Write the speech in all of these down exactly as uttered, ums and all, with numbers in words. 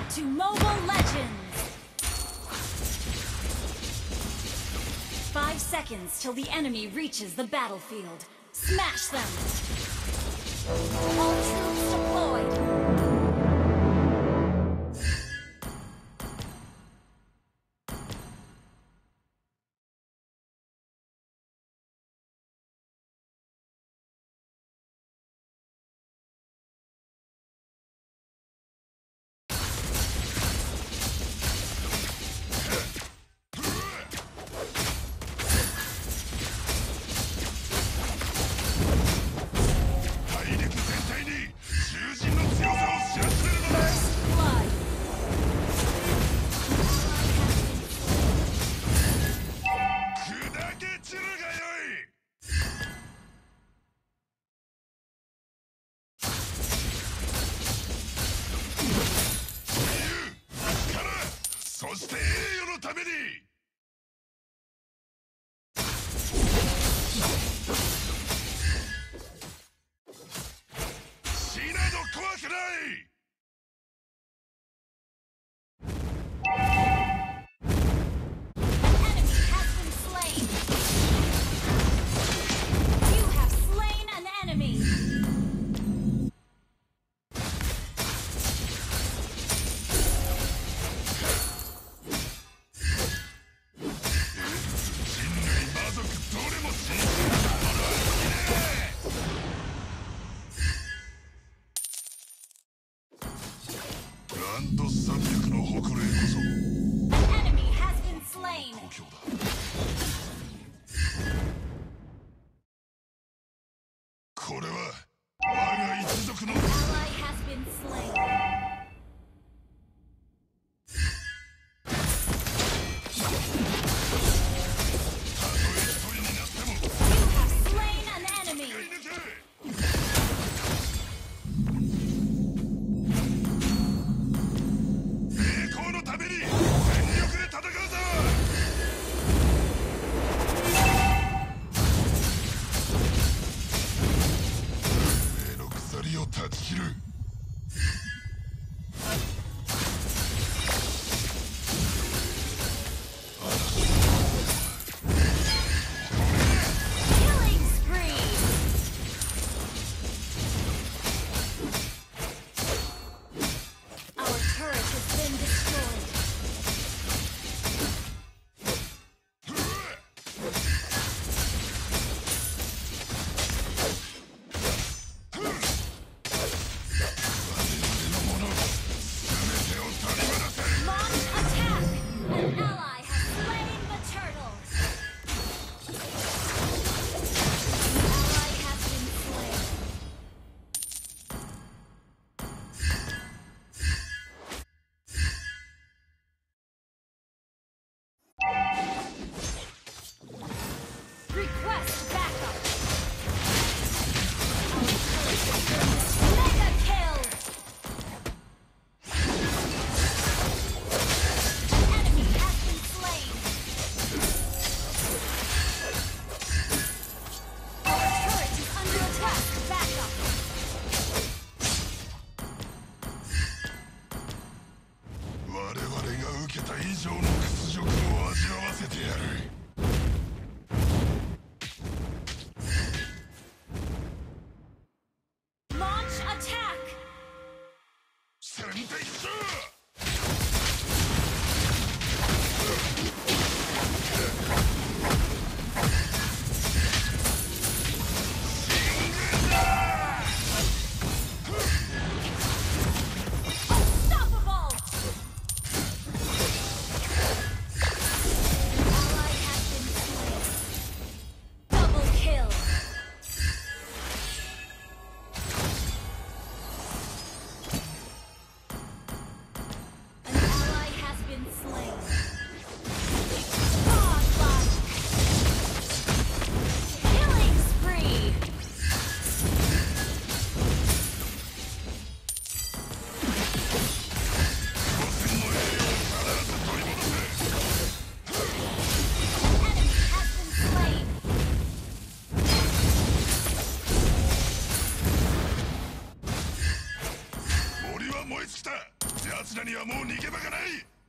to Mobile Legends! Five seconds till the enemy reaches the battlefield. Smash them! All troops deployed! はもう逃げ場がない。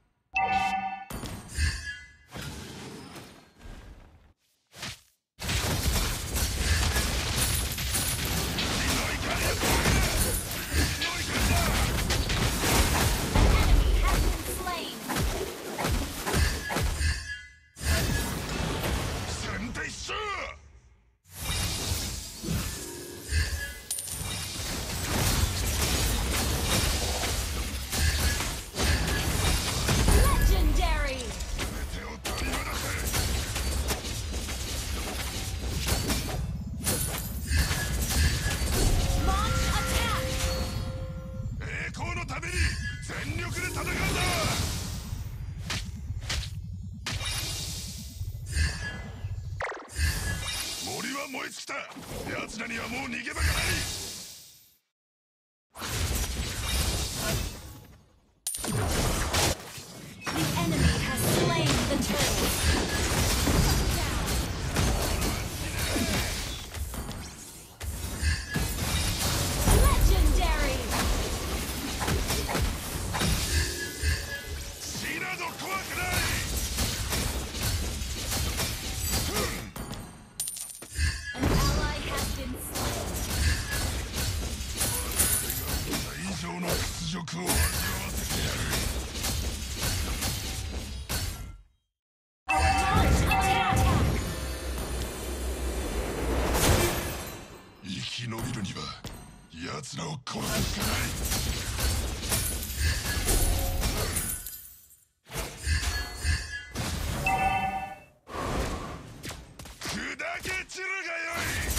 燃え尽きた。奴らにはもう逃げ場がない。生き延びるには奴らを殺すしかない。砕け散るがよい。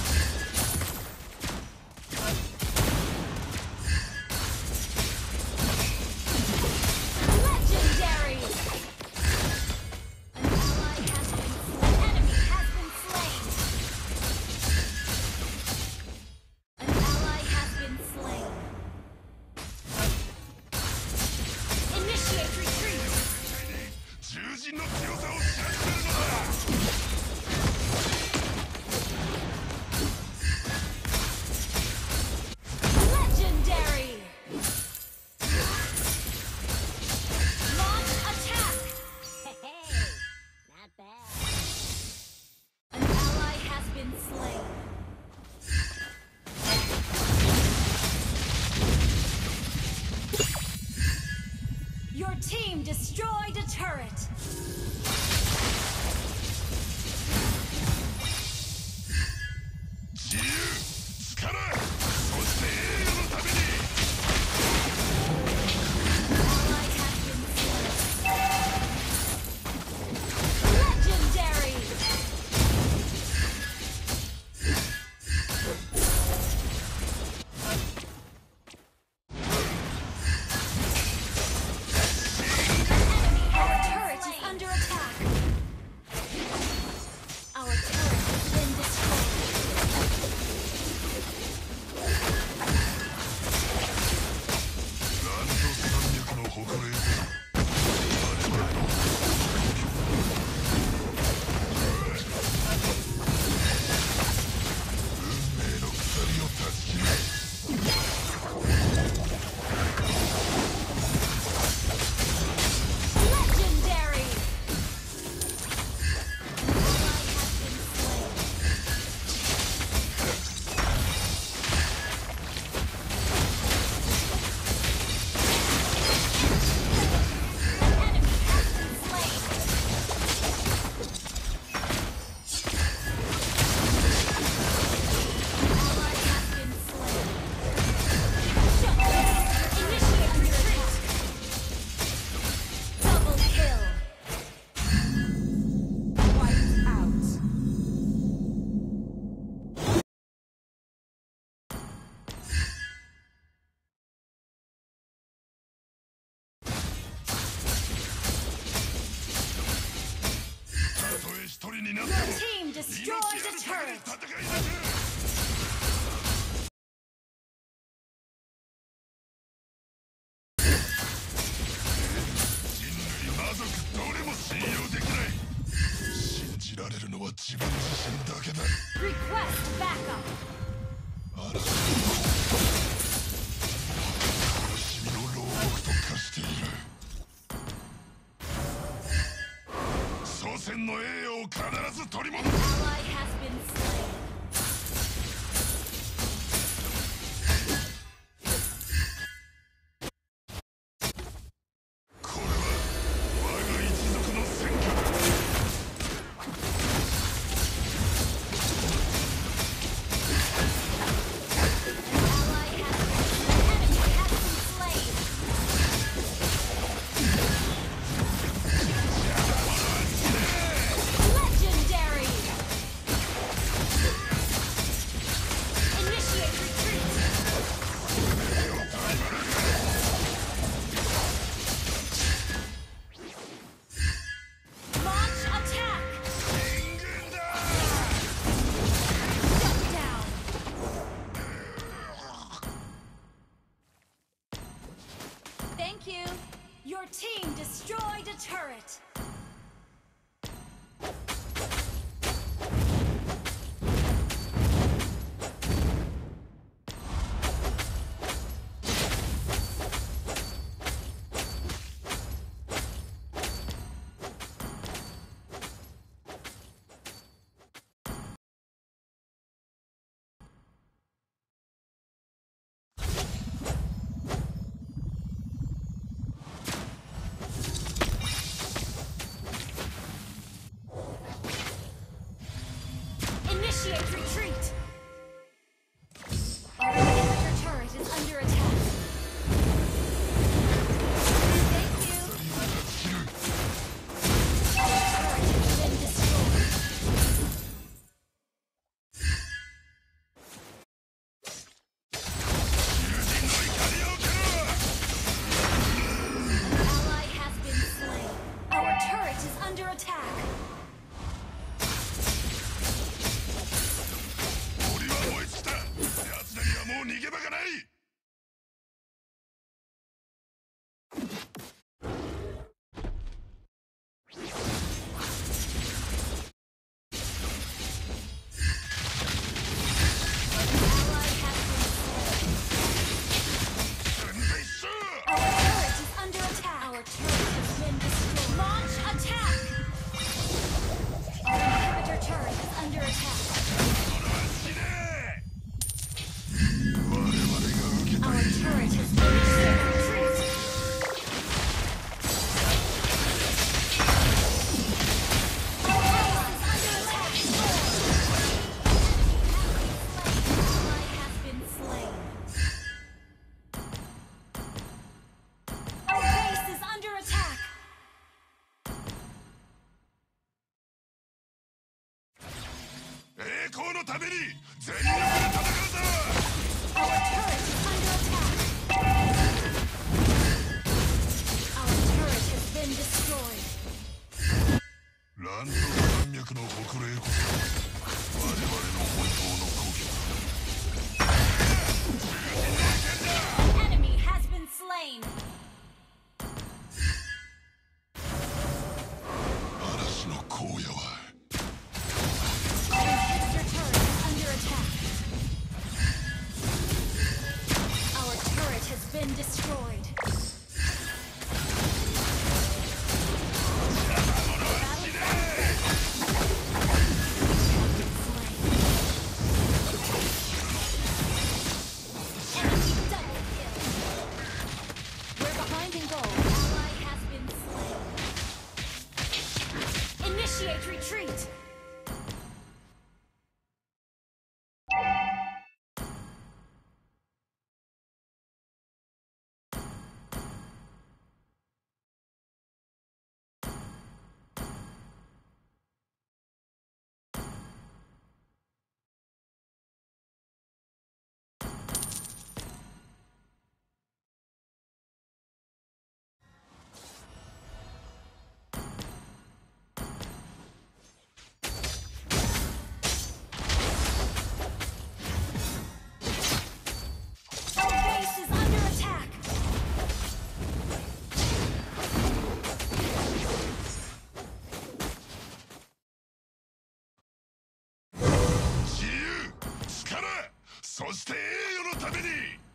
人の強さを知らせるのだ。Legendary. Launch attack. Hey, not bad. An ally has been slain. Your team destroyed a turret. Your team destroyed a turret. Request backup. 必ず取り An 戻す。 ally has been slain. これは我が一族の戦果だ。 Thank you. Your team destroyed a turret. Initiate retreat! Our inhibitor turret is under attack. Thank you! Our turret has been destroyed. An ally has been slain. Our turret is under attack. 森は燃え尽きた。奴らにはもう逃げ場がない。 Ally has been slain. 全然一緒。 Our turret is under attack. Our turret has been destroyed. Launch attack! Our inhibitor turret is under attack. これは死ね。我々が受けた Our turret has been destroyed. Retreat! Our base is under attack. Ally has been slain. Our base is under attack. 栄光のために全力で戦うぞ。 Our turret is under attack. Our turret has been destroyed. 乱闘山脈の北霊こそ我々の本当の故郷だ。 An enemy has been slain. 嵐の荒野は Our inhibitor turret is under attack. Our turret has been destroyed. Double kill. We're behind in goal. Ally has been slain. Initiate retreat. Our base is under attack. 自由、力、そして栄誉のために